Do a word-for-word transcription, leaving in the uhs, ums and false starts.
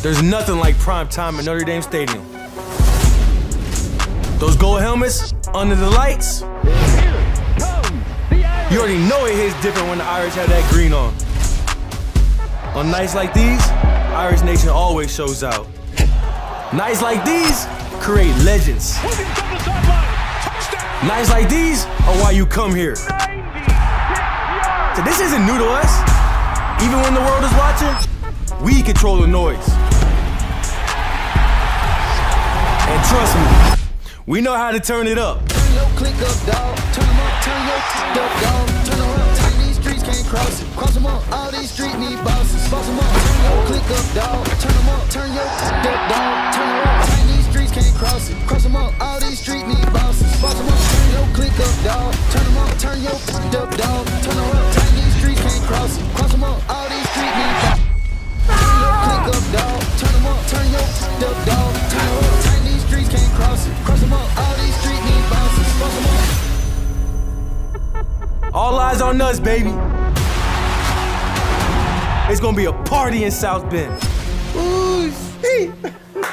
There's nothing like prime time at Notre Dame Stadium. Those gold helmets under the lights. You already know it hits different when the Irish have that green on. On nights like these, Irish Nation always shows out. Nights like these create legends. Nights like these are why you come here. So this isn't new to us. Even when the world is watching, we control the noise. And trust me, we know how to turn it up. Turn your click up, dog. Turn them up, turn your click up, dog. Turn them up, turn these streets can't cross it. Cross them up, all these streets need bosses. Boss them up, turn your click up, dog. Turn them up, turn your click up, dog. Turn them up, turn these streets can't cross it. Cross them up, all these streets need bosses. Boss them up, turn your click up, dog. Turn them up, turn your click up, dog. Turn them up, turn these streets can't cross it. Cross them up, all these streets need bosses. Turn your click up, dog. Turn them up, turn your click up, dog. Turn them up, turn these streets can't cross it. Cross them up, all these streets need bosses. Boss them up. All eyes on us, baby. It's gonna be a party in South Bend. Ooh, shit.